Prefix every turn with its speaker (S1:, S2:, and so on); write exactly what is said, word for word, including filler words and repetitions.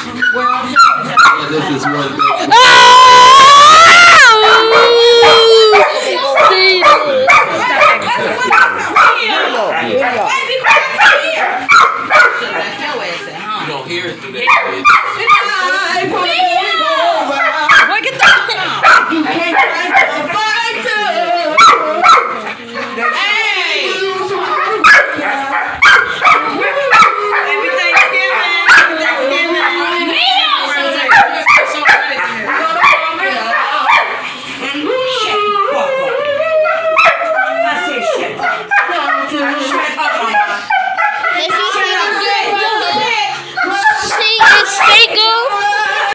S1: Yeah, this is one thing.
S2: Oh! See
S3: Here you go. Here you go.
S1: You don't hear it through that.